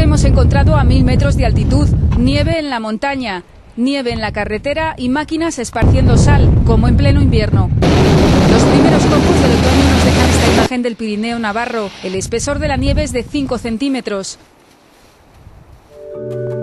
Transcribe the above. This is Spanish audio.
que hemos encontrado a 1000 metros de altitud, nieve en la montaña, nieve en la carretera y máquinas esparciendo sal, como en pleno invierno. Los primeros copos del otoño nos dejan esta imagen del Pirineo navarro. El espesor de la nieve es de 5 centímetros.